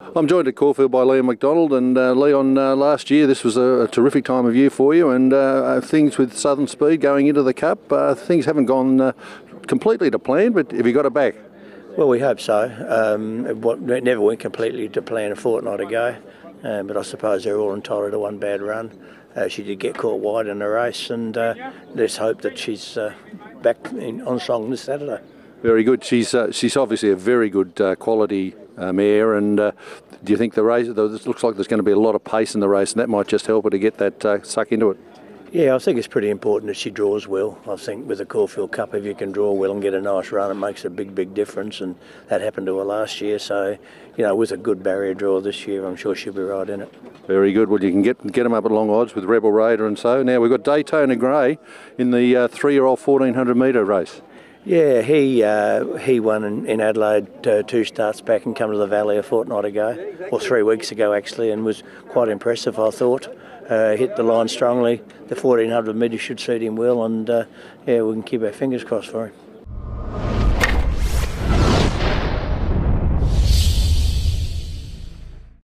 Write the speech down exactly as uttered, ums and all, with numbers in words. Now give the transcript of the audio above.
I'm joined at Caulfield by Leon McDonald, and uh, Leon, uh, last year this was a, a terrific time of year for you, and uh, things with Southern Speed going into the Cup, uh, things haven't gone uh, completely to plan, but have you got it back? Well, we hope so. Um, it, it never went completely to plan a fortnight ago, um, but I suppose they're all entitled to one bad run. Uh, she did get caught wide in the race, and uh, let's hope that she's uh, back in, on song this Saturday. Very good. She's uh, she's obviously a very good uh, quality uh, mare, and uh, do you think the race? This looks like there's going to be a lot of pace in the race, and that might just help her to get that uh, suck into it. Yeah, I think it's pretty important that she draws well. I think with the Caulfield Cup, if you can draw well and get a nice run, it makes a big, big difference, and that happened to her last year. So, you know, with a good barrier draw this year, I'm sure she'll be right in it. Very good. Well, you can get get them up at long odds with Rebel Raider and so. Now we've got Daytona Grey in the uh, three-year-old fourteen hundred metre race. Yeah, he uh, he won in, in Adelaide uh, two starts back and come to the Valley a fortnight ago, or three weeks ago actually, and was quite impressive, I thought. Uh, hit the line strongly. The fourteen hundred metres should suit him well, and uh, yeah, we can keep our fingers crossed for him.